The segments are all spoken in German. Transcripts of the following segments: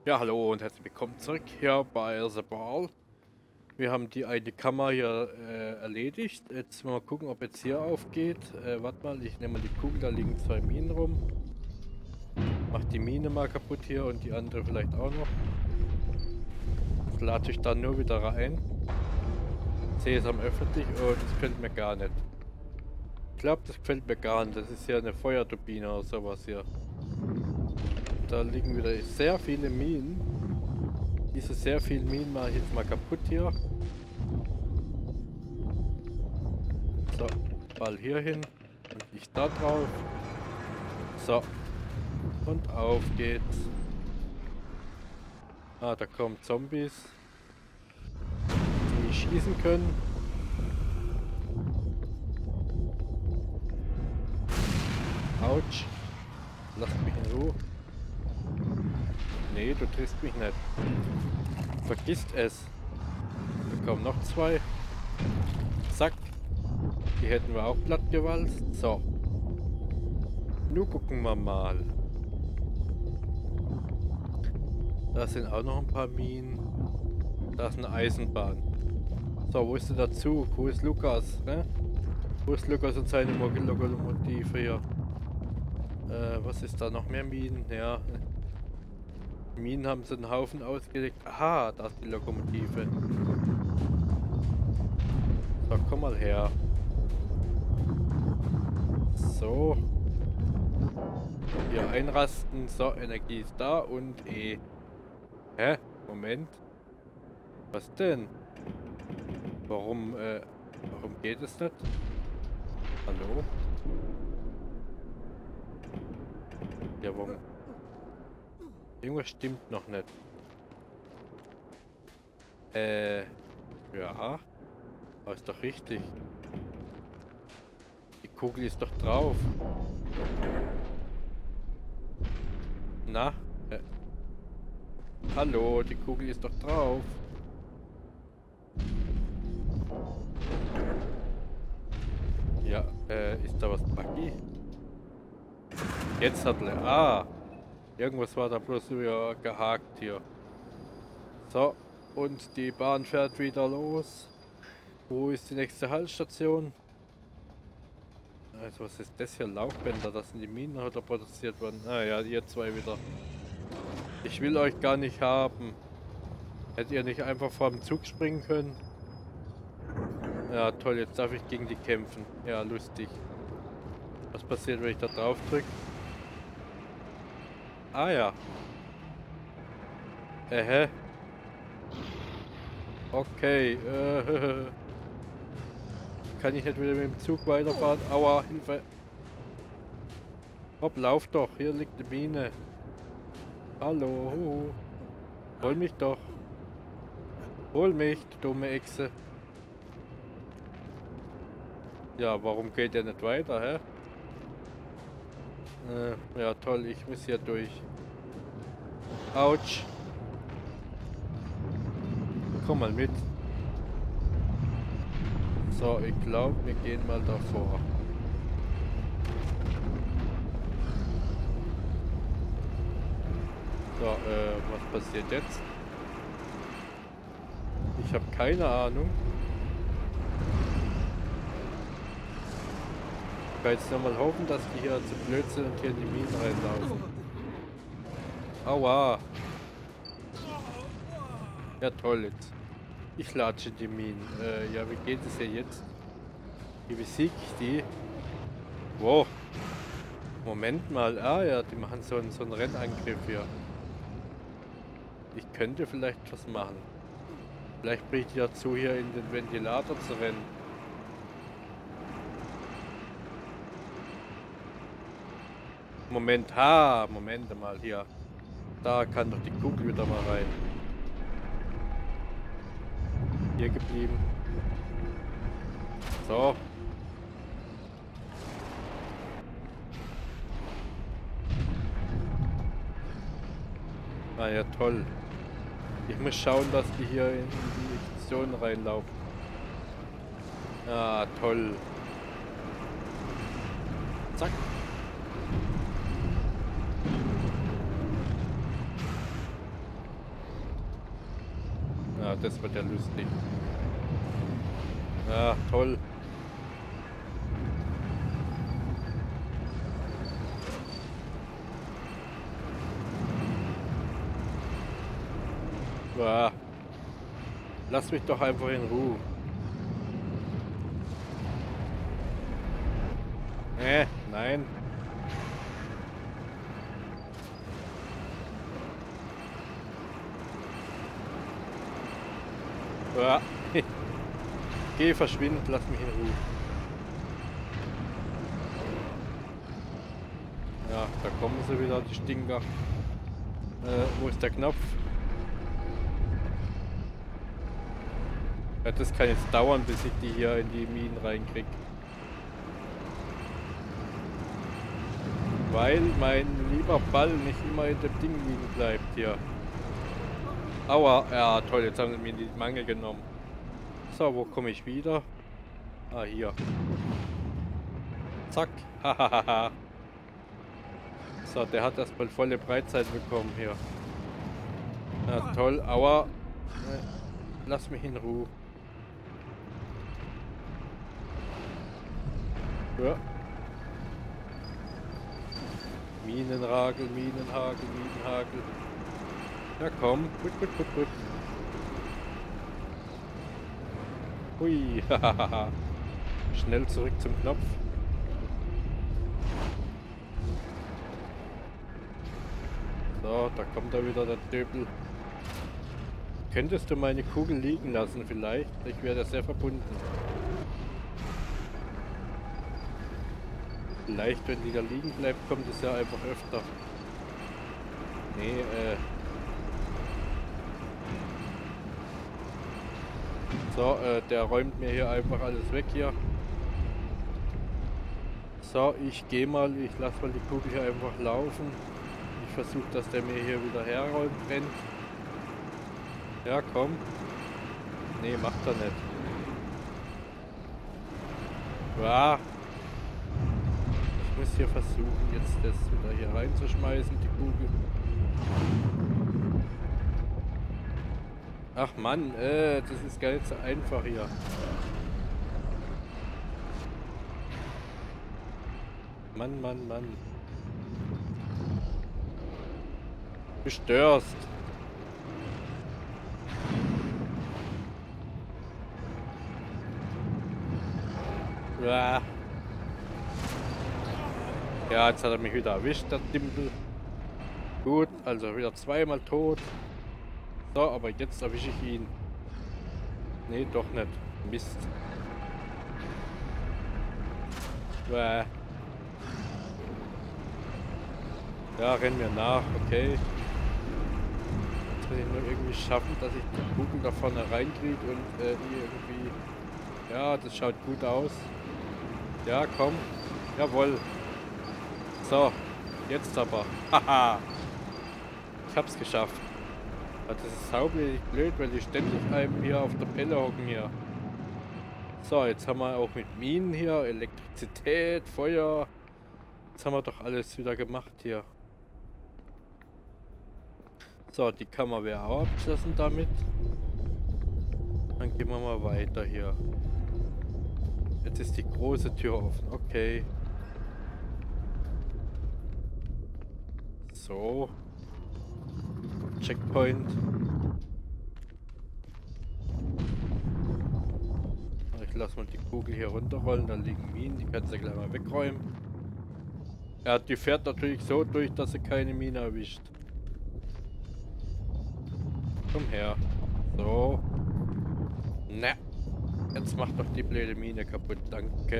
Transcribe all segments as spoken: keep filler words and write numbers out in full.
Ja, hallo und herzlich willkommen zurück hier bei The Ball. Wir haben die eine Kammer hier äh, erledigt. Jetzt mal gucken, ob jetzt hier aufgeht. Äh, warte mal, ich nehme mal die Kugel, da liegen zwei Minen rum. Mach die Mine mal kaputt hier und die andere vielleicht auch noch. Das lade ich dann nur wieder rein. Sesam öffnet sich. Oh, das gefällt mir gar nicht. Ich glaube, das gefällt mir gar nicht. Das ist ja eine Feuerturbine oder sowas hier. Da liegen wieder sehr viele Minen. Diese sehr vielen Minen mache ich jetzt mal kaputt hier. So, Ball hier hin und ich da drauf. So, und auf geht's. Ah, da kommen Zombies, die schießen können. Autsch. Lass mich in Ruhe. Nee, du triffst mich nicht. Vergisst es. Da kommen noch zwei. Zack. Die hätten wir auch platt gewalzt. So. Nun gucken wir mal. Da sind auch noch ein paar Minen. Da ist eine Eisenbahn. So, wo ist denn der Zug? Wo ist Lukas? Ne? Wo ist Lukas und seine Lokomotive hier? Äh, was ist da noch mehr Minen? Ja. Minen haben sie einen Haufen ausgelegt. Aha, da ist die Lokomotive. So, komm mal her. So. Hier einrasten. So, Energie ist da und E. Hä? Moment. Was denn? Warum, äh, warum geht es nicht? Hallo? Ja, warum? Irgendwas stimmt noch nicht. Äh, ja. Aber ist doch richtig. Die Kugel ist doch drauf. Na? Äh, hallo, die Kugel ist doch drauf. Ja, äh, ist da was buggy? Jetzt hat er. Ah! Irgendwas war da bloß wieder gehakt hier. So, und die Bahn fährt wieder los. Wo ist die nächste Haltestation? Also, was ist das hier? Laufbänder, das sind die Minen heute produziert worden. Ah ja, ihr zwei wieder. Ich will euch gar nicht haben. Hättet ihr nicht einfach vor dem Zug springen können? Ja, toll, jetzt darf ich gegen die kämpfen. Ja, lustig. Was passiert, wenn ich da drauf drücke? Ah ja. Äh, okay. Äh, kann ich nicht wieder mit dem Zug weiterfahren? Aua, Hilfe. Hopp, lauf doch. Hier liegt die Mine. Hallo. Hol mich doch. Hol mich, du dumme Echse. Ja, warum geht der nicht weiter, hä? Äh, ja, toll, ich muss hier durch. Autsch. Komm mal mit. So, ich glaube, wir gehen mal davor. So, äh, was passiert jetzt? Ich habe keine Ahnung. Ich kann jetzt nochmal hoffen, dass die hier zu blöd sind und hier in die Minen reinlaufen. Aua. Ja, toll jetzt. Ich latsche die Minen. Äh, ja, wie geht es hier jetzt? Wie besiege ich die? Wow. Moment mal. Ah ja, die machen so einen, so einen Rennangriff hier. Ich könnte vielleicht was machen. Vielleicht bringe ich die dazu, hier in den Ventilator zu rennen. Moment, ha, Moment mal hier. Da kann doch die Kugel wieder mal rein. Hier geblieben. So. Ah ja, toll. Ich muss schauen, dass die hier in die Station reinlaufen. Ah, toll. Zack. Ja, das wird ja lustig. Ja, toll. Ja. Lass mich doch einfach in Ruhe. Äh, nein. Ja. Geh, verschwind, lass mich in Ruhe. Ja, da kommen sie wieder, die Stinker. Äh, wo ist der Knopf? Ja, das kann jetzt dauern, bis ich die hier in die Minen reinkriege. Weil mein lieber Ball nicht immer in dem Ding liegen bleibt hier. Aua, ja toll, jetzt haben sie mir die Mangel genommen. So, wo komme ich wieder? Ah, hier. Zack. Hahaha. So, der hat erstmal volle Breitseite bekommen hier. Ja, toll. Aua. Lass mich in Ruhe. Ja. Minenragel, Minenhagel, Minenhagel. Ja komm. Gut, gut, gut, gut. Hui. Hahaha. Schnell zurück zum Knopf. So, da kommt da wieder der Döbel. Könntest du meine Kugel liegen lassen vielleicht? Ich wäre sehr verbunden. Vielleicht, wenn die da liegen bleibt, kommt es ja einfach öfter. Nee, äh... So, äh, der räumt mir hier einfach alles weg hier. So, ich gehe mal, ich lasse mal die Kugel hier einfach laufen. Ich versuche, dass der mir hier wieder herräumt, rennt. Ja, komm. Nee, macht er nicht. Ja. Ich muss hier versuchen, jetzt das wieder hier reinzuschmeißen, die Kugel. Ach Mann, äh, das ist gar nicht so einfach hier. Mann, Mann, Mann. Du störst. Ja. Ja, jetzt hat er mich wieder erwischt, der Dimpel. Gut, also wieder zweimal tot. So, aber jetzt erwische ich ihn. Nee, doch nicht. Mist. Bäh. Ja, rennen wir nach, okay. Jetzt will ich nur irgendwie schaffen, dass ich die Kugel da vorne reinkriege und äh, die irgendwie... Ja, das schaut gut aus. Ja, komm. Jawohl. So, jetzt aber. Haha. Ich hab's geschafft. Aber das ist saublöd blöd, weil die ständig einem hier auf der Pelle hocken hier. So, jetzt haben wir auch mit Minen hier, Elektrizität, Feuer. Jetzt haben wir doch alles wieder gemacht hier. So, die Kammer wäre auch abgeschlossen damit. Dann gehen wir mal weiter hier. Jetzt ist die große Tür offen. Okay. So. Checkpoint. Ich lasse mal die Kugel hier runterrollen. Da liegen Minen. Die kannst du gleich mal wegräumen. Ja, die fährt natürlich so durch, dass sie keine Mine erwischt. Komm her. So. Na. Jetzt macht doch die blöde Mine kaputt. Danke.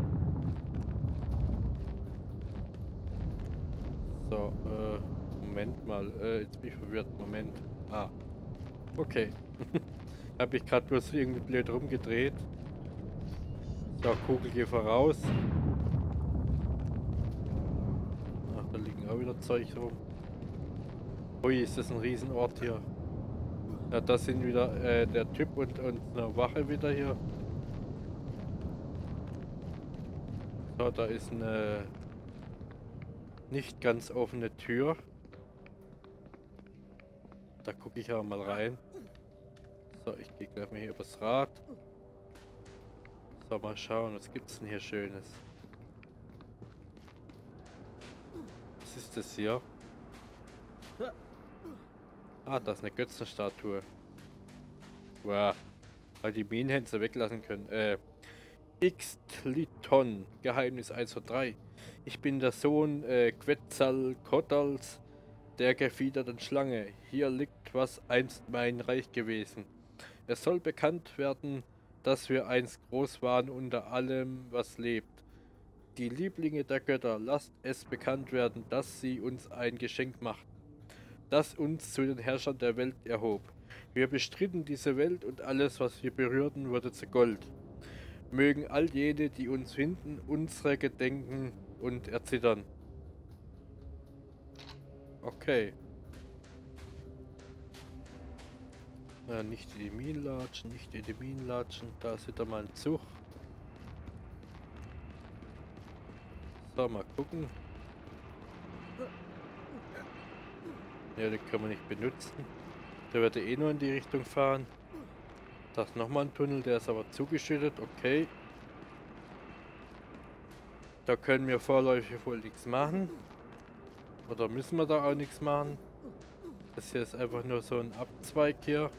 So, äh, Moment mal. Äh, jetzt bin ich verwirrt. Moment. Ah. Okay. Habe ich gerade bloß irgendwie blöd rumgedreht. So, Kugel, geh voraus. Ach, da liegen auch wieder Zeug rum. Ui, ist das ein Riesenort hier. Ja, das sind wieder äh, der Typ und, und eine Wache wieder hier. So, da ist eine nicht ganz offene Tür. Da gucke ich aber mal rein. So, ich gehe gleich mal hier übers Rad. So, mal schauen, was gibt's denn hier Schönes? Was ist das hier? Ah, das ist eine Götzenstatue. Wow. Weil die Minen hätten sie weglassen können. Äh. Ixtliton, Geheimnis eins von drei. Ich bin der Sohn äh, Quetzalcoatls, der gefiederten Schlange. Hier liegt, was einst mein Reich gewesen. Es soll bekannt werden, dass wir einst groß waren unter allem, was lebt. Die Lieblinge der Götter, lasst es bekannt werden, dass sie uns ein Geschenk macht, das uns zu den Herrschern der Welt erhob. Wir bestritten diese Welt und alles, was wir berührten, wurde zu Gold. Mögen all jene, die uns finden, unsere gedenken und erzittern. Okay. Ja, nicht in die Minen latschen, nicht in die Minen latschen. Da ist wieder mal ein Zug. So, mal gucken. Ja, den können wir nicht benutzen. Der wird eh nur in die Richtung fahren. Da ist nochmal ein Tunnel, der ist aber zugeschüttet. Okay. Da können wir vorläufig wohl nichts machen. Oder müssen wir da auch nichts machen? Das hier ist einfach nur so ein Abzweig hier.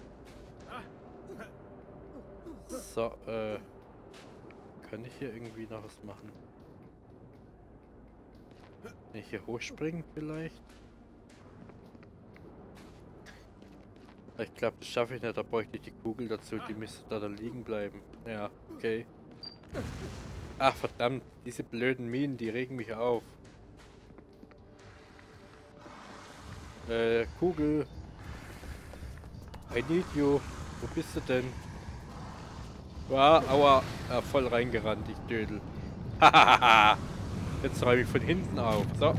So, äh. Kann ich hier irgendwie noch was machen? Kann ich hier hochspringen vielleicht? Ich glaube, das schaffe ich nicht, da bräuchte ich die Kugel dazu, die müsste da, da liegen bleiben. Ja, okay. Ach verdammt, diese blöden Minen, die regen mich auf. Äh, Kugel. I need you. Wo bist du denn? Wow, aua, ja, voll reingerannt, ich Dödel. Hahaha. Jetzt räume ich von hinten auf. So.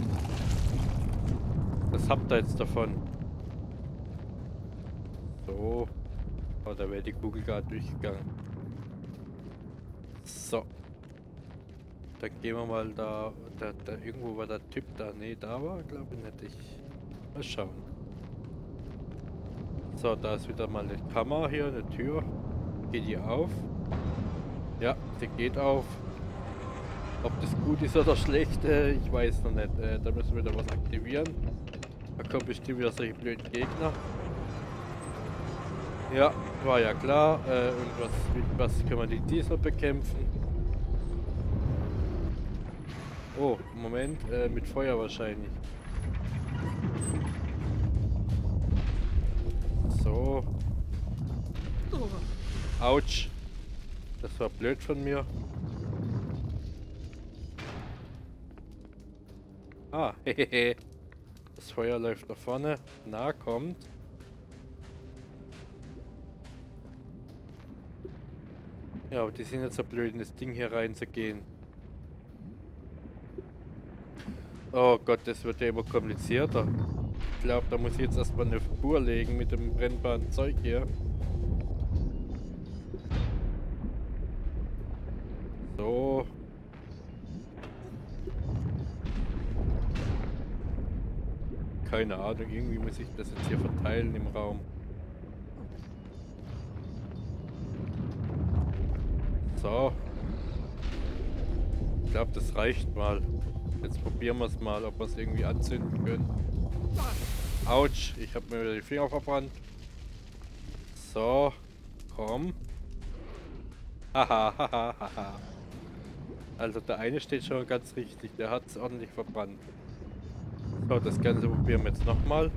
Was habt ihr jetzt davon? So. Oh, da wäre die Kugel gerade durchgegangen. So. Dann gehen wir mal da, da, da. Irgendwo war der Typ da. Ne, da war, glaube ich, nicht ich. Mal schauen. So, da ist wieder mal eine Kammer hier, eine Tür. Geht die auf? Ja, die geht auf. Ob das gut ist oder schlecht, äh, ich weiß noch nicht. Äh, da müssen wir wieder was aktivieren. Da kommen bestimmt wieder solche blöden Gegner. Ja, war ja klar. Äh, und was, mit was können wir die diesmal bekämpfen? Oh, Moment, äh, mit Feuer wahrscheinlich. So. Autsch. Das war blöd von mir. Ah, hehehe. Das Feuer läuft nach vorne. Na, kommt. Ja, aber die sind jetzt so blöd, in das Ding hier reinzugehen. Oh Gott, das wird ja immer komplizierter. Ich glaube, da muss ich jetzt erstmal eine Spur legen mit dem brennbaren Zeug hier. So. Keine Ahnung, irgendwie muss ich das jetzt hier verteilen im Raum. So. Ich glaube, das reicht mal. Jetzt probieren wir es mal, ob wir es irgendwie anzünden können. Autsch, ich habe mir wieder die Finger verbrannt. So, komm. Haha, haha, haha. Also der eine steht schon ganz richtig, der hat es ordentlich verbrannt. So, das Ganze probieren wir jetzt nochmal.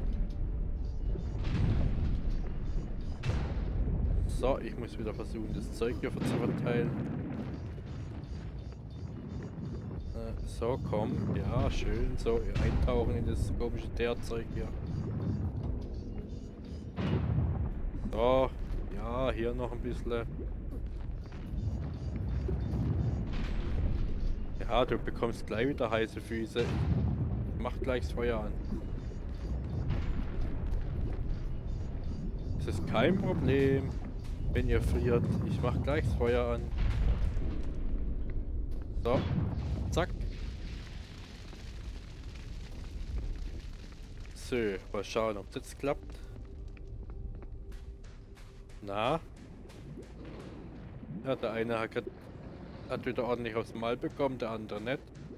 So, ich muss wieder versuchen, das Zeug hier zu verteilen. Äh, so, komm. Ja, schön. So, eintauchen in das komische Teerzeug hier. So, ja, hier noch ein bisschen. Ja, du bekommst gleich wieder heiße Füße. Mach gleich das Feuer an. Das ist kein Problem, wenn ihr friert. Ich mach gleich das Feuer an. So, zack. So, mal schauen, ob das jetzt klappt. Na? Ja, der eine hat, hat wieder ordentlich aufs Mal bekommen, der andere nicht.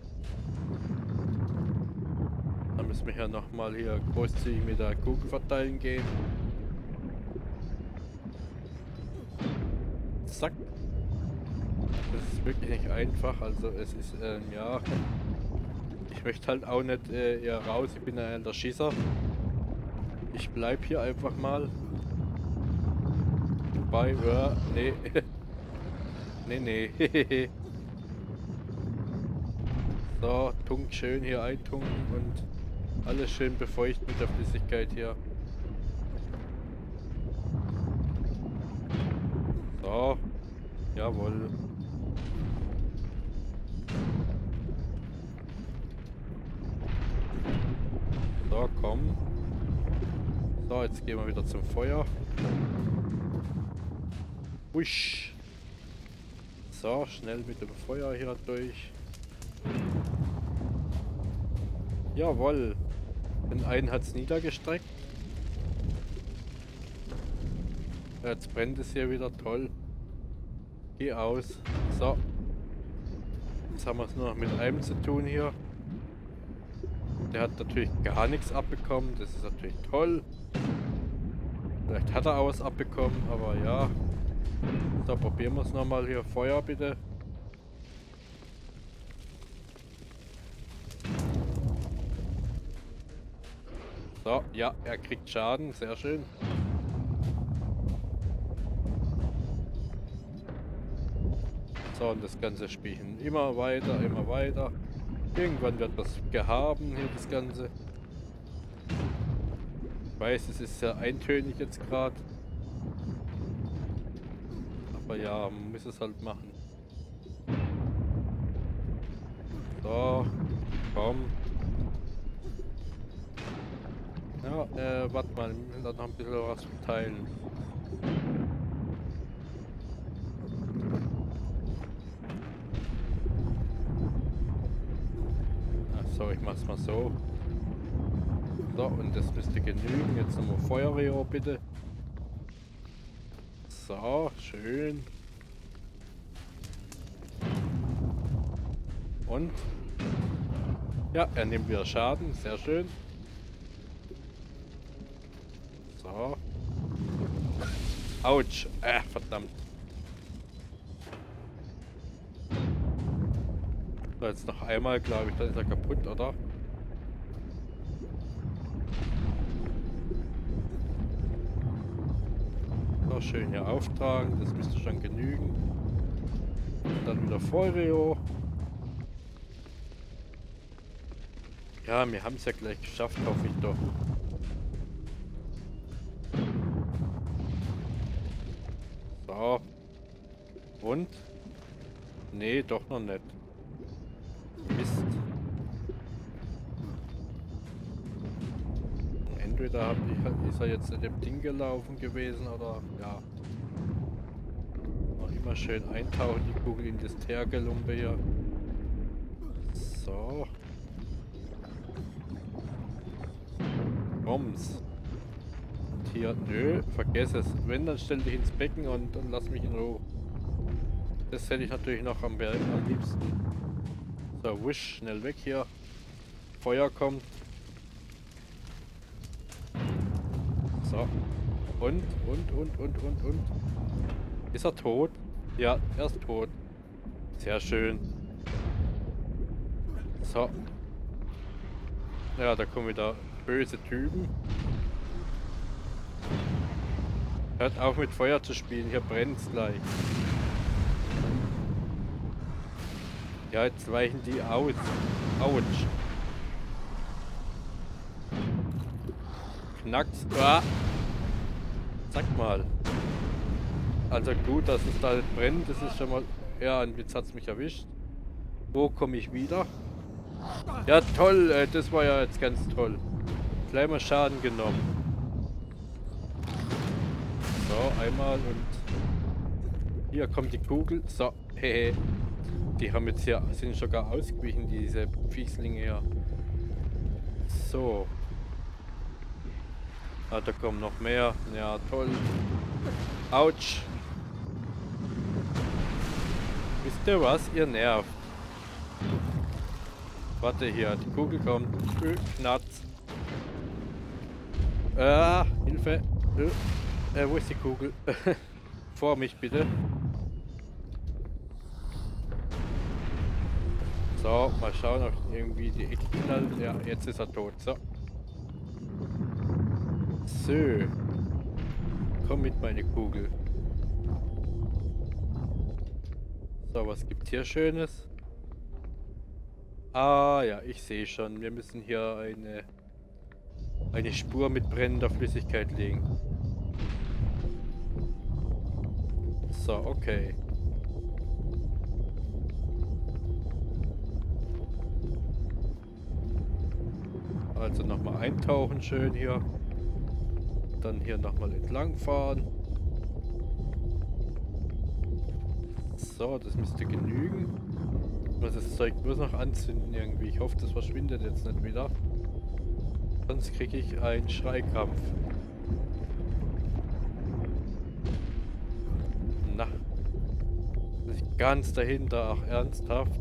Dann müssen wir hier nochmal hier großzügig mit der Kugel verteilen gehen. Zack. Das ist wirklich nicht einfach, also es ist, ähm, ja... Ich möchte halt auch nicht äh, hier raus, ich bin ja der Schießer. Ich bleib hier einfach mal. Wobei, ja, nee. nee, nee. So, tunkt schön hier eintunken und alles schön befeuchten mit der Flüssigkeit hier. So, jawohl. So, komm. So, jetzt gehen wir wieder zum Feuer. Wusch. So, schnell mit dem Feuer hier durch. Jawohl. Den einen hat es niedergestreckt. Jetzt brennt es hier wieder, toll. Geh aus. So. Jetzt haben wir es nur noch mit einem zu tun hier. Der hat natürlich gar nichts abbekommen. Das ist natürlich toll. Vielleicht hat er auch was abbekommen, aber ja. So, probieren wir es nochmal hier. Feuer bitte. So, ja, er kriegt Schaden. Sehr schön. So, und das ganze Spielchen immer weiter, immer weiter. Irgendwann wird das gehaben hier, das Ganze. Ich weiß, es ist sehr eintönig jetzt gerade. Aber ja, man muss es halt machen. So, komm. Ja, äh, warte mal, wir müssen da noch ein bisschen was verteilen. So, ich mach's mal so. So, und das müsste genügen. Jetzt nochmal Feuerrohr bitte. So, schön. Und? Ja, er nimmt wieder Schaden. Sehr schön. So. Autsch. Äh, verdammt. So, jetzt noch einmal, glaube ich, dann ist er kaputt, oder? So, schön hier auftragen, das müsste schon genügen. Und dann wieder Feuerrohr. Ja, wir haben es ja gleich geschafft, hoffe ich doch. So. Und? Nee, doch noch nicht. Mist. Entweder hab ich, ist er jetzt in dem Ding gelaufen gewesen oder ja. Noch immer schön eintauchen, die Kugel in das Teergelumpe hier. So. Bombs. Und hier, nö, vergiss es. Wenn, dann stell dich ins Becken und dann lass mich in Ruhe. Das hätte ich natürlich noch am, am liebsten. So, wusch, schnell weg hier. Feuer kommt. So. Und, und, und, und, und, und. Ist er tot? Ja, er ist tot. Sehr schön. So. Ja, da kommen wieder böse Typen. Hört auf mit Feuer zu spielen, hier brennt es gleich. Ja, jetzt weichen die aus. Autsch. Knacks. Ah. Sag mal. Also gut, dass es da nicht brennt, das ist schon mal... Ja, und jetzt hat es mich erwischt. Wo komme ich wieder? Ja, toll, äh, das war ja jetzt ganz toll. Gleich mal Schaden genommen. So, einmal und... Hier kommt die Kugel. So, hehe. Die haben jetzt hier, sind sogar ausgewichen, diese Fieslinge hier. So. Ah, da kommen noch mehr. Ja, toll. Autsch. Wisst ihr was? Ihr nervt. Warte hier, die Kugel kommt. Ö, Knatz. Ah, Hilfe. Ö, äh, wo ist die Kugel? Vor mich bitte. So, mal schauen, ob irgendwie die Ecke knallt. Ja, jetzt ist er tot. So. So. Komm mit, meine Kugel. So, was gibt's hier Schönes? Ah ja, ich sehe schon. Wir müssen hier eine, eine Spur mit brennender Flüssigkeit legen. So, okay. Also nochmal eintauchen schön hier. Dann hier nochmal entlang fahren. So, das müsste genügen. Ich muss das Zeug bloß noch anzünden irgendwie. Ich hoffe, das verschwindet jetzt nicht wieder. Sonst kriege ich einen Schreikrampf. Na. Das ist ganz dahinter. Ach, ernsthaft?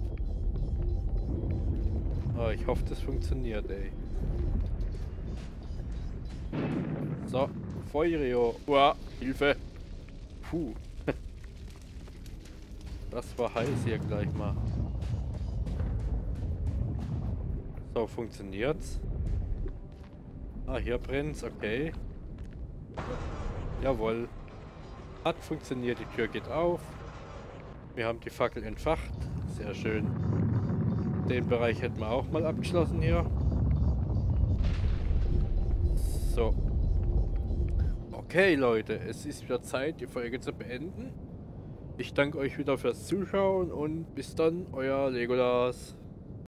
Oh, ich hoffe, das funktioniert, ey. So, Feurio. Uah, Hilfe. Puh. Das war heiß hier gleich mal. So, funktioniert's? Ah, hier brennt's, okay. Jawohl. Hat funktioniert, die Tür geht auf. Wir haben die Fackel entfacht. Sehr schön. Den Bereich hätten wir auch mal abgeschlossen hier. So. Okay, Leute, es ist wieder Zeit, die Folge zu beenden. Ich danke euch wieder fürs Zuschauen und bis dann, euer Legolas.